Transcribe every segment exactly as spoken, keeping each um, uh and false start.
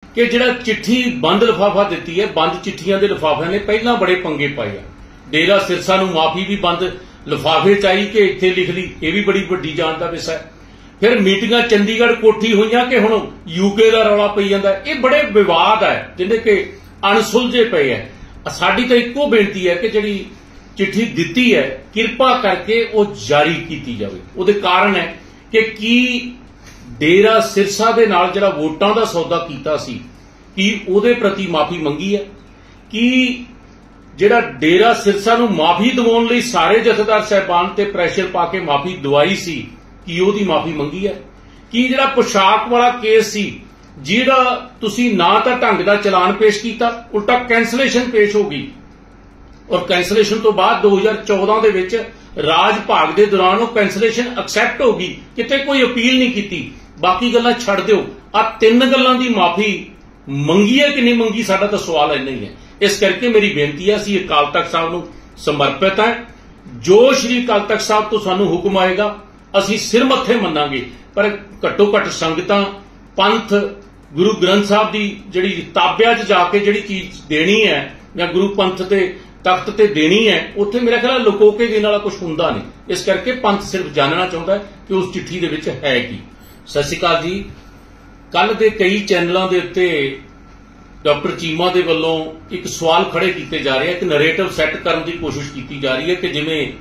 कि जिहड़ा चिट्ठी बंद लिफाफा दिती है, बंद चिट्ठियां दे लिफाफिਆਂ ने पहलां बड़े पंगे पाए आ। डेरा सिरसा नूं माफी भी बंद लिफाफे च आई कि इत्थे लिख ली, यह भी बड़ी वड्डी जान दा विषय है। फिर मीटिंगां चंडीगढ़ कोठी होईयां कि हुण यूके दा रौला पई जांदा। ये बड़े विवाद है जिहदे कि अणसुलझे पे है। साडी तां इक्को बेनती है कि जिहड़ी चिट्ठी दिती है किरपा करके वो जारी की जाए। उहदे कारण है कि की डेरा सिरसा दे नाल जिहड़ा वोटां दा सौदा कीता सी कि उहदे प्रति माफी मंगी है, कि जिहड़ा डेरा सिरसा नूं माफी दिवाउण लई सारे जथेदार साहिबान ते प्रैशर पा के माफी दवाई सी कि उहदी माफी मंगी है, कि जिहड़ा पोशाक वाला केस सी जिहड़ा तुसीं ना तां ढंग दा चलान पेश कीता, उल्टा कैंसलेशन पेश हो गई और कैंसलेशन तो बाद दो हज़ार चौदह दे विच राज भाग दे दौरान वो कैंसलेशन एक्सैप्ट हो गई, किते कोई अपील नहीं की। बाकी गल्लां छड्ड दिओ, आ तीन गल्लां दी माफी मंगी है कि नहीं मंगी, साडा तां सवाल इन्ना ही है। इस करके मेरी बेनती है, असीं अकाल तख्त साहब नूं समर्पित है। जो श्री अकाल तख्त साहब तो सानूं हुक्म आएगा असीं सिर मत्थे मन्नांगे, पर घट्टो घट्ट संगतां पंथ गुरु ग्रंथ साहब की जिहड़ी ताबिया च जाके जिहड़ी चीज देनी है या गुरु पंथ के तख्त ते देनी है, उत्थे मेरा ख्याल लुको के देने वाला कुछ हुंदा नहीं। इस करके पंथ सिर्फ जानना चाहता है कि उस चिट्ठी दे विच है की। सत श्री अकाल जी। कल दे कई चैनलों के उत्ते डॉक्टर चीमा दे वल्लों एक सवाल खड़े किए जा रहे हैं, एक नरेटिव सैट करने की कोशिश की जा रही है कि जिवें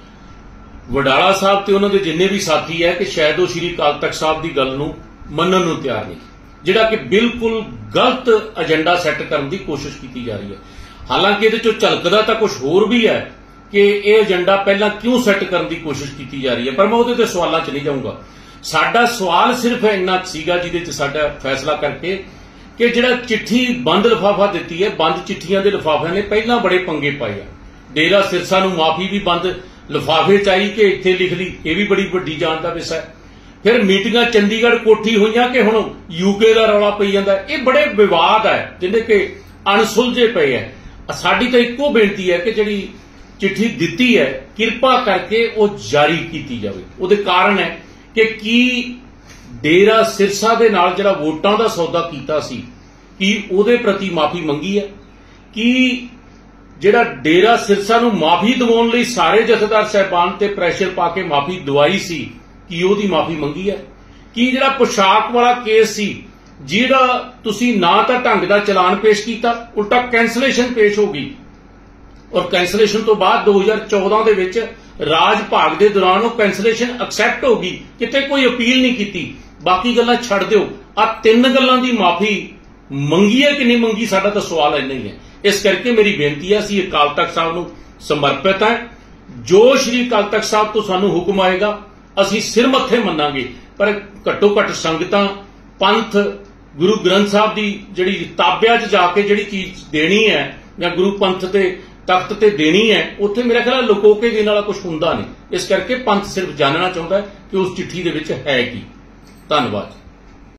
वडाला साहब ते उन्हां दे जिन्ने भी साथी है कि शायद वो श्री अकाल तख्त साहब की गल नूं मन्नण नूं तैयार नहीं, जिहड़ा कि बिल्कुल गलत एजेंडा सैट करने की कोशिश की जा रही है। हालांकि ये झलकदा तो कुछ होर भी है कि यह एजेंडा पहला क्यों सैट करने की कोशिश की जा रही है, पर मैं उहदे ते सवालों च नहीं जाऊंगा। साडा सवाल सिर्फ इन्ना सीगा जिहदे च साडा फैसला करके कि जिहड़ा चिट्ठी बंद लिफाफा दिती है, बंद चिट्ठियां दे लिफाफिਆਂ ने पहलां बड़े पंगे पाए आ। डेरा सिरसा नूं माफी भी बंद लिफाफे च आई कि इत्थे लिख ली, यह भी बड़ी वड्डी जान दा विषय है। फिर मीटिंगां चंडीगढ़ कोठी होईयां कि हुण यूके दा रौला पई जांदा। ये बड़े विवाद है जिहदे कि अणसुलझे पे है। साडी तां इक्को बेनती है कि जिहड़ी चिट्ठी दिती है किरपा करके वो जारी की जाए। उहदे कारण है कि की डेरा सिरसा दे नाल जिहड़ा वोटां दा सौदा कीता सी कि उहदे प्रति माफी मंगी है, कि जिहड़ा डेरा सिरसा नूं माफी दिवाउण लई सारे जथेदार साहिबान ते प्रैशर पा के माफी दवाई सी कि उहदी माफी मंगी है, कि जिहड़ा पोशाक वाला केस सी जिहड़ा तुसीं ना तां ढंग दा चलान पेश कीता, उल्टा कैंसलेशन पेश हो गई और कैंसलेशन तो बाद दो हज़ार चौदह दे विच राज भाग दे दौरान वो कैंसलेशन एक्सैप्ट हो गई, किते कोई अपील नहीं की। बाकी गल्लां छड्ड दिओ, आ तीन गल्लां दी माफी मंगी है कि नहीं मंगी, साडा तां सवाल इन्ना ही है। इस करके मेरी बेनती है, असीं अकाल तख्त साहब नूं समर्पित है। जो श्री अकाल तख्त साहब तो सानूं हुक्म आएगा असीं सिर मत्थे मन्नांगे, पर घट्टो घट्ट संगतां पंथ गुरु ग्रंथ साहब की जिहड़ी ताबिया च जाके जिहड़ी चीज देनी है या गुरु पंथ के तख्त ते देनी है, उत्थे मेरा ख्याल लुको के देने वाला कुछ हुंदा नहीं। इस करके पंथ सिर्फ जानना चाहता है कि उस चिट्ठी दे विच है की। धन्नवाद।